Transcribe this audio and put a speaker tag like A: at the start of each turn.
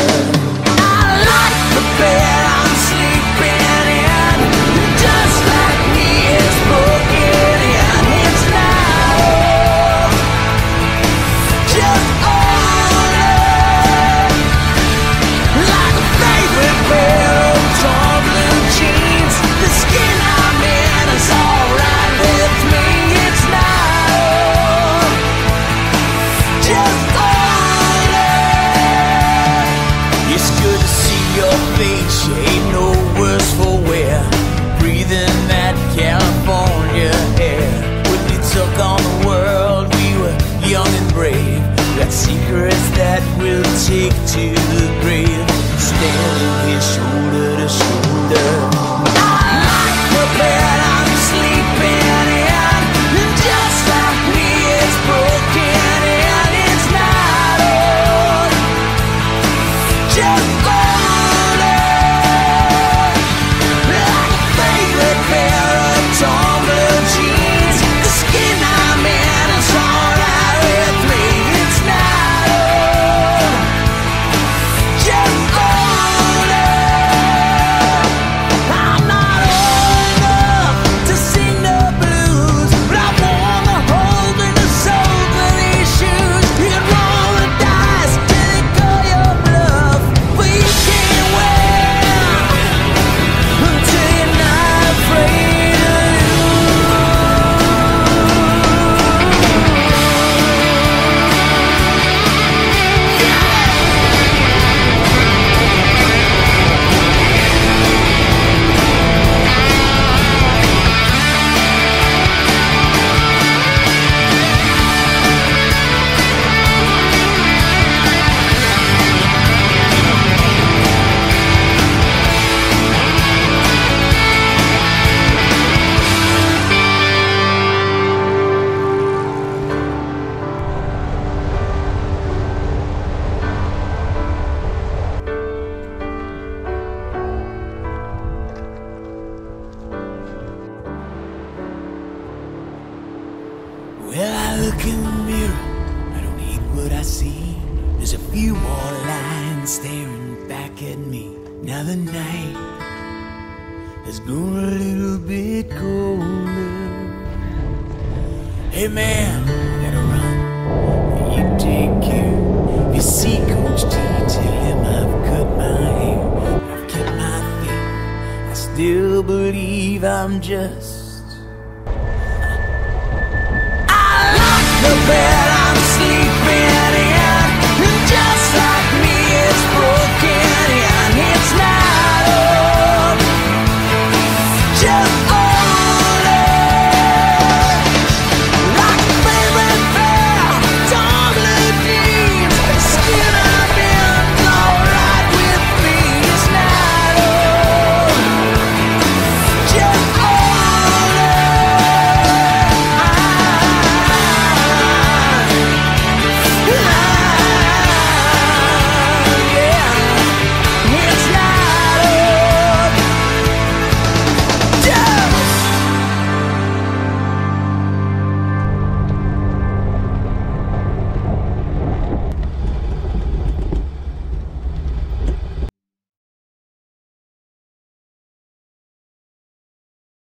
A: I like the bed I'm sleeping in, just like me is broken in. It's not just order, like a favorite pair of torn blue jeans. The skin I'm in is alright with me. It's not just order. It's good to see your face, you ain't no worse for wear. Breathing that California air. When we took on the world, we were young and brave. Got secrets that we'll take to the grave. Standing here shoulder to shoulder. I like the bed I'm sleeping in, just like me it's broken in. It's not old, just older, like a favorite pair of torn blue jeans. The skin I'm in is alright with me. It's not old, just older. I'm not old enough to sing the blues, but I wanna hold in the soles of these shoes. You can roll the dice till they call your bluff, but you can't win until you're not afraid to Well, I look in the mirror, I don't hate what I see. There's a few more lines staring back at me. Now the night has grown a little bit colder. Hey man, I gotta run, you take care. If you see Coach T, tell him I've cut my hair, I've kept my faith. I still believe I'm just